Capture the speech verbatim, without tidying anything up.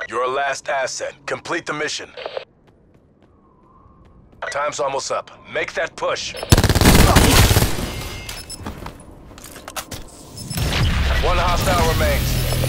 Your last asset. Complete the mission. Time's almost up. Make that push. One hostile remains.